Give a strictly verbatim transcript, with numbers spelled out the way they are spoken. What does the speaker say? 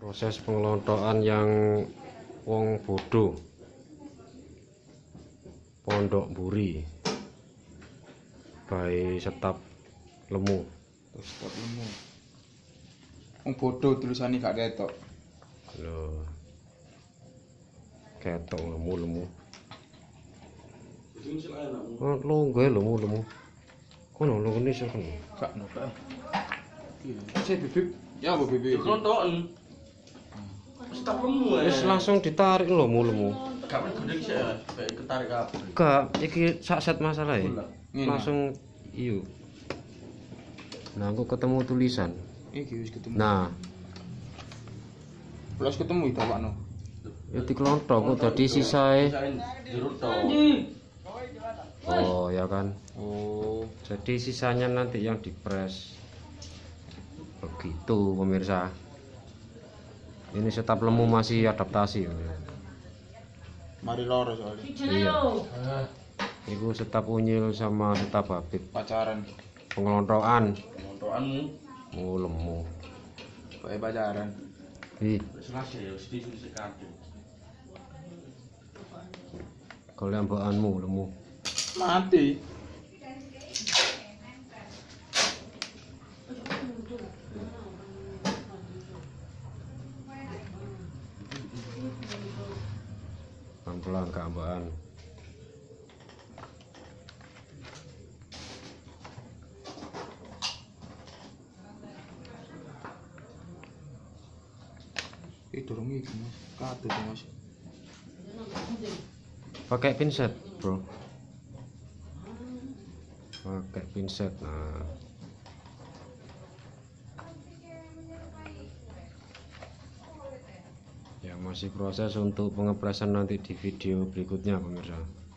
Proses pengelontokan yang wong bodoh Pondok Buri by Setap Lemu. Setap Lemu. Wong bodoh tulisane gak ketok. Lho. Ketok lemu-lemu. Oh, longgo lemu-lemu. Kono lho kene sik kono. Gak no kae. Iki bibip. Ya apa bibip? Kelontokan. Setap Lemu Wis langsung ditarik lemu-lemu. Gak mending sih ya, kayak ketarik kabeh. Gak, iki sak set masalah ya. Ngene. Langsung iyo. Nah, aku ketemu tulisan. Iki wis ketemu. Nah, Plus ketemu itu Pak No. ya dikelontok kok dadi sisae. Jeruk to. Oh, ya kan. Oh, Jadi sisanya nanti yang dipres. Begitu pemirsa. Ini Setap Lemu masih adaptasi. mari loro soalnya. Iya. Iku Setap Unyil sama Setap Habib. Pacaran. Pengelontokan. Kelontokanmu. Oh, lemu. Kayak pacaran. Ih, Wis selesai ya, wis disusi kabeh. kelembaanmu lemu. Mati. Pelan-pelan keambaan. Itu dorong iki Mas. Katut Mas. Pakai pinset, bro. Pakai pinset. Nah, ya masih proses untuk pengepresan nanti di video berikutnya pemirsa.